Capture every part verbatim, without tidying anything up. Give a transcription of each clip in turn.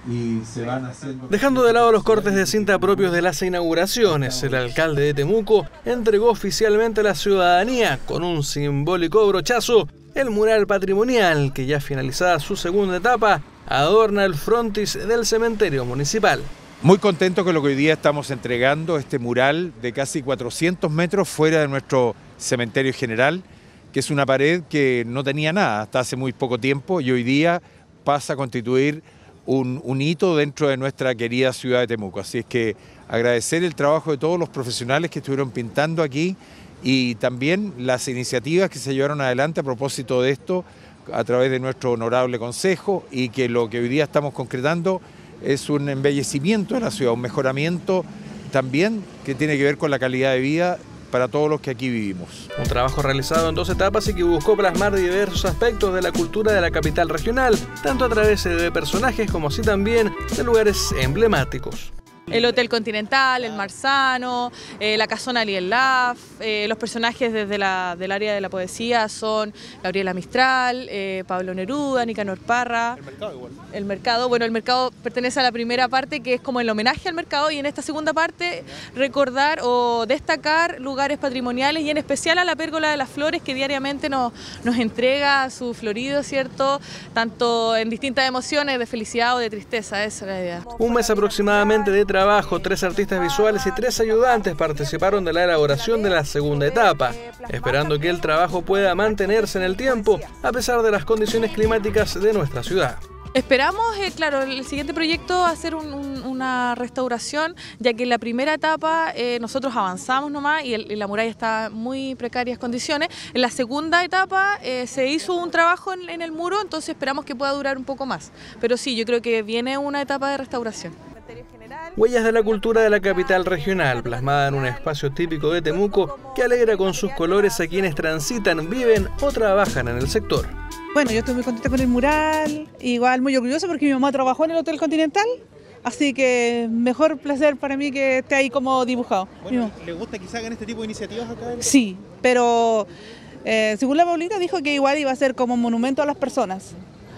y se van haciendo... Dejando de lado los cortes de cinta propios de las inauguraciones, el alcalde de Temuco entregó oficialmente a la ciudadanía, con un simbólico brochazo, el mural patrimonial que, ya finalizada su segunda etapa, adorna el frontis del cementerio municipal. Muy contento con lo que hoy día estamos entregando, este mural de casi cuatrocientos metros fuera de nuestro cementerio general, que es una pared que no tenía nada hasta hace muy poco tiempo y hoy día pasa a constituir un, un hito dentro de nuestra querida ciudad de Temuco. Así es que agradecer el trabajo de todos los profesionales que estuvieron pintando aquí y también las iniciativas que se llevaron adelante a propósito de esto a través de nuestro honorable consejo, y que lo que hoy día estamos concretando es un embellecimiento de la ciudad, un mejoramiento también que tiene que ver con la calidad de vida para todos los que aquí vivimos. Un trabajo realizado en dos etapas y que buscó plasmar diversos aspectos de la cultura de la capital regional, tanto a través de personajes como así también de lugares emblemáticos. El Hotel Continental, el Marzano, eh, la Casona Lielaf, eh, los personajes desde la, del área de la poesía son Gabriela Mistral, eh, Pablo Neruda, Nicanor Parra. El mercado igual. El mercado, bueno, el mercado pertenece a la primera parte, que es como el homenaje al mercado, y en esta segunda parte recordar o destacar lugares patrimoniales y en especial a la Pérgola de las Flores, que diariamente nos, nos entrega su florido, ¿cierto? Tanto en distintas emociones de felicidad o de tristeza, esa es la idea. Un mes aproximadamente de trabajo, tres artistas visuales y tres ayudantes participaron de la elaboración de la segunda etapa, esperando que el trabajo pueda mantenerse en el tiempo a pesar de las condiciones climáticas de nuestra ciudad. Esperamos, eh, claro, el siguiente proyecto hacer un, un, una restauración, ya que en la primera etapa eh, nosotros avanzamos nomás y, el, y la muralla está en muy precarias condiciones. En la segunda etapa eh, se hizo un trabajo en, en el muro, entonces esperamos que pueda durar un poco más. Pero sí, yo creo que viene una etapa de restauración. Huellas de la cultura de la capital regional, plasmada en un espacio típico de Temuco que alegra con sus colores a quienes transitan, viven o trabajan en el sector. Bueno, yo estoy muy contenta con el mural, igual muy orgullosa porque mi mamá trabajó en el Hotel Continental, así que mejor placer para mí que esté ahí como dibujado. Bueno, ¿le gusta que se hagan este tipo de iniciativas acá? Sí, pero eh, según la Paulita dijo que igual iba a ser como un monumento a las personas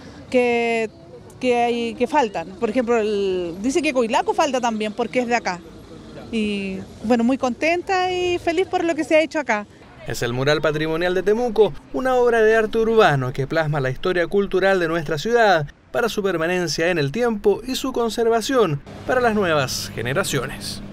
que, que, hay, que faltan. Por ejemplo, el, dice que Coilaco falta también porque es de acá. Y bueno, muy contenta y feliz por lo que se ha hecho acá. Es el mural patrimonial de Temuco, una obra de arte urbano que plasma la historia cultural de nuestra ciudad para su permanencia en el tiempo y su conservación para las nuevas generaciones.